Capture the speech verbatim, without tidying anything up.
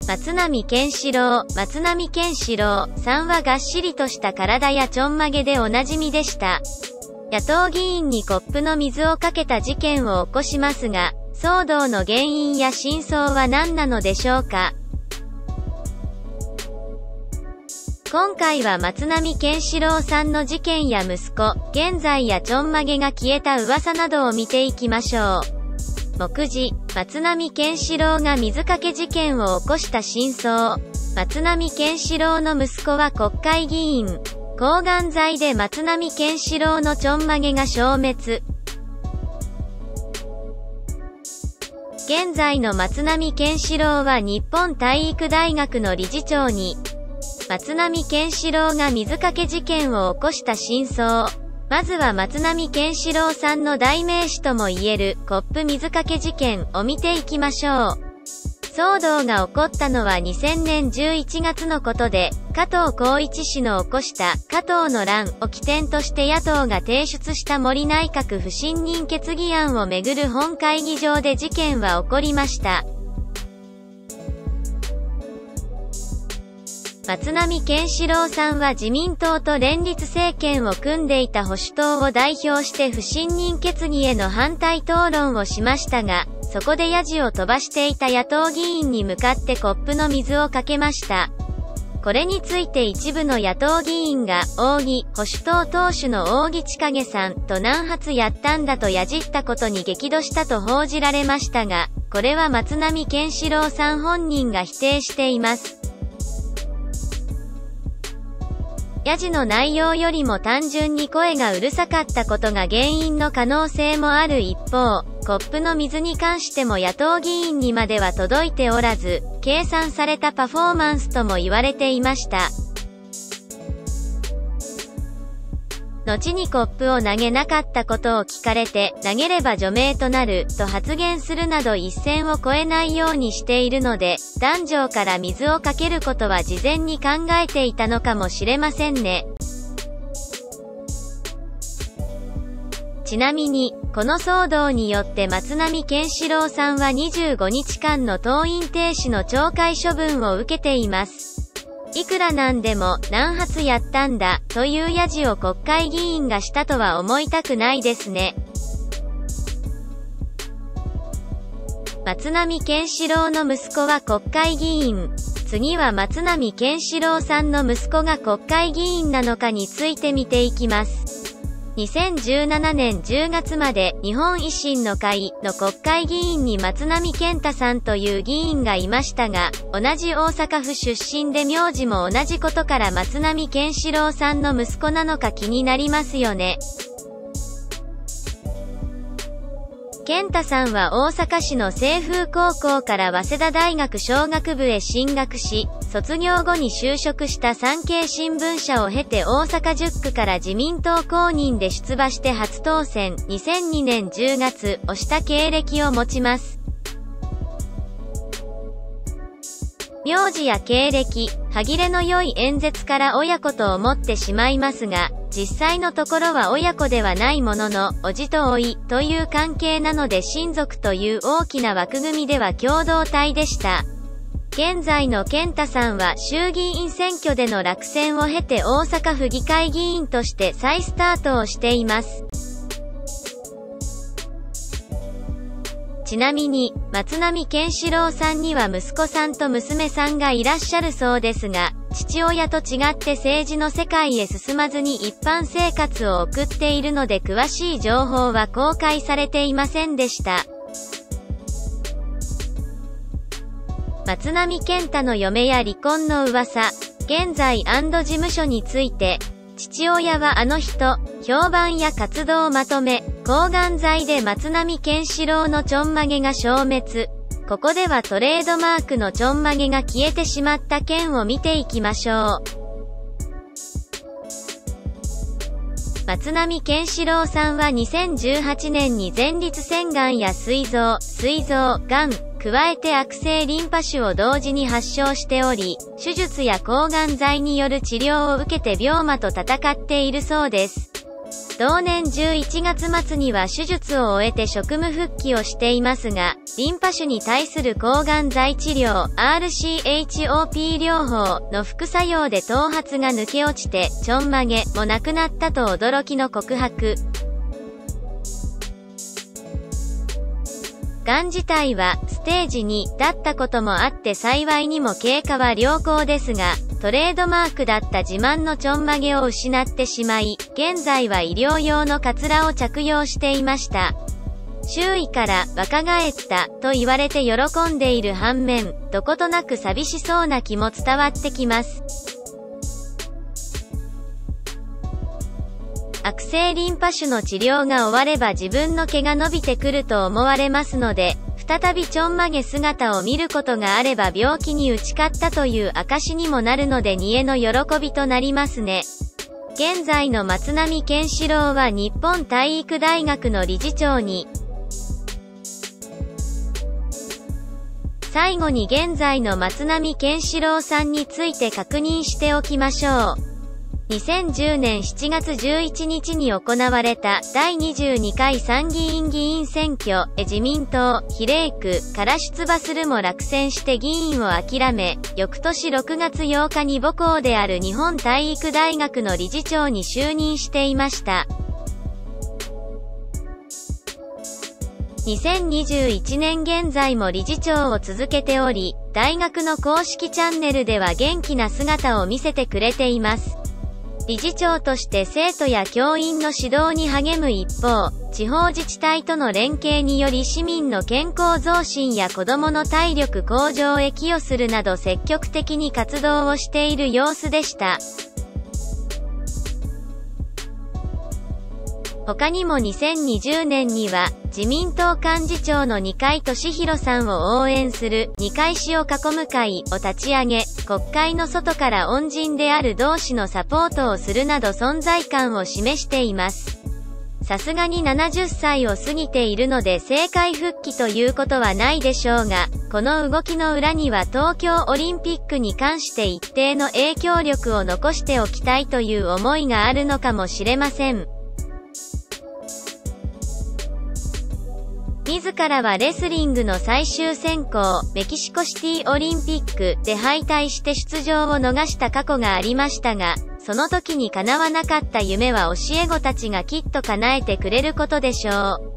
松波ケンシロウ、松波ケンシロウさんはがっしりとした体やちょんまげでおなじみでした。野党議員にコップの水をかけた事件を起こしますが、騒動の原因や真相は何なのでしょうか。今回は松波ケンシロウさんの事件や息子、現在やちょんまげが消えた噂などを見ていきましょう。目次、松波ケンシロウが水かけ事件を起こした真相。松波ケンシロウの息子は国会議員。抗がん剤で松波ケンシロウのちょんまげが消滅。現在の松波ケンシロウは日本体育大学の理事長に。松波ケンシロウが水かけ事件を起こした真相。まずは松波ケンシロウさんの代名詞ともいえるコップ水かけ事件を見ていきましょう。騒動が起こったのはにせんねんじゅういちがつのことで、加藤紘一氏の起こした加藤の乱を起点として野党が提出した森内閣不信任決議案をめぐる本会議場で事件は起こりました。松波ケンシロウさんは自民党と連立政権を組んでいた保守党を代表して不信任決議への反対討論をしましたが、そこでヤジを飛ばしていた野党議員に向かってコップの水をかけました。これについて一部の野党議員が、扇、保守党党首の扇千景さんと何発やったんだとやじったことに激怒したと報じられましたが、これは松波ケンシロウさん本人が否定しています。ヤジの内容よりも単純に声がうるさかったことが原因の可能性もある一方、コップの水に関しても野党議員にまでは届いておらず、計算されたパフォーマンスとも言われていました。後にコップを投げなかったことを聞かれて、投げれば除名となる、と発言するなど一線を越えないようにしているので、壇上から水をかけることは事前に考えていたのかもしれませんね。ちなみに、この騒動によって松波ケンシロウさんはにじゅうごにちかんの登院停止の懲戒処分を受けています。いくらなんでも何発やったんだというヤジを国会議員がしたとは思いたくないですね。松波ケンシロウの息子は国会議員。次は松波ケンシロウさんの息子が国会議員なのかについて見ていきます。にせんじゅうななねんじゅうがつまで日本維新の会の国会議員に松波健太さんという議員がいましたが、同じ大阪府出身で名字も同じことから松波ケンシロウさんの息子なのか気になりますよね。健太さんは大阪市の清風高校から早稲田大学商学部へ進学し、卒業後に就職した産経新聞社を経て大阪じゅっくから自民党公認で出馬して初当選、にせんにねんじゅうがつをした経歴を持ちます。名字や経歴、歯切れの良い演説から親子と思ってしまいますが、実際のところは親子ではないものの、叔父と甥という関係なので親族という大きな枠組みでは共同体でした。現在の健太さんは衆議院選挙での落選を経て大阪府議会議員として再スタートをしています。ちなみに、松波ケンシロウさんには息子さんと娘さんがいらっしゃるそうですが、父親と違って政治の世界へ進まずに一般生活を送っているので詳しい情報は公開されていませんでした。松波健太の嫁や離婚の噂、現在&事務所について、父親はあの人、評判や活動をまとめ、抗がん剤で松波ケンシロウのちょんまげが消滅。ここではトレードマークのちょんまげが消えてしまった件を見ていきましょう。松波ケンシロウさんはにせんじゅうはちねんに前立腺がんや膵臓、膵臓、がん、加えて悪性リンパ腫を同時に発症しており、手術や抗がん剤による治療を受けて病魔と闘っているそうです。 同年じゅういちがつ末には手術を終えて職務復帰をしていますが、リンパ腫に対する抗がん剤治療 アールシーエイチオーピー 療法の副作用で頭髪が抜け落ちてちょんまげもなくなったと驚きの告白。がん自体はステージにだったこともあって幸いにも経過は良好ですが、トレードマークだった自慢のちょんまげを失ってしまい、現在は医療用のカツラを着用していました。周囲から若返ったと言われて喜んでいる反面、どことなく寂しそうな気も伝わってきます。悪性リンパ腫の治療が終われば自分の毛が伸びてくると思われますので、再びちょんまげ姿を見ることがあれば病気に打ち勝ったという証にもなるので煮えの喜びとなりますね。現在の松浪健四郎は日本体育大学の理事長に。最後に現在の松浪健四郎さんについて確認しておきましょう。にせんじゅうねんしちがつじゅういちにちに行われただいにじゅうにかい参議院議員選挙へ自民党比例区から出馬するも落選して議員を諦め、翌年ろくがつようかに母校である日本体育大学の理事長に就任していました。にせんにじゅういちねん現在も理事長を続けており、大学の公式チャンネルでは元気な姿を見せてくれています。理事長として生徒や教員の指導に励む一方、地方自治体との連携により市民の健康増進や子どもの体力向上へ寄与するなど積極的に活動をしている様子でした。他にもにせんにじゅうねんには自民党幹事長の二階俊博さんを応援する二階氏を囲む会を立ち上げ、国会の外から恩人である同氏のサポートをするなど存在感を示しています。さすがにななじゅっさいを過ぎているので政界復帰ということはないでしょうが、この動きの裏には東京オリンピックに関して一定の影響力を残しておきたいという思いがあるのかもしれません。自らはレスリングの最終選考、メキシコシティオリンピックで敗退して出場を逃した過去がありましたが、その時に叶わなかった夢は教え子たちがきっと叶えてくれることでしょう。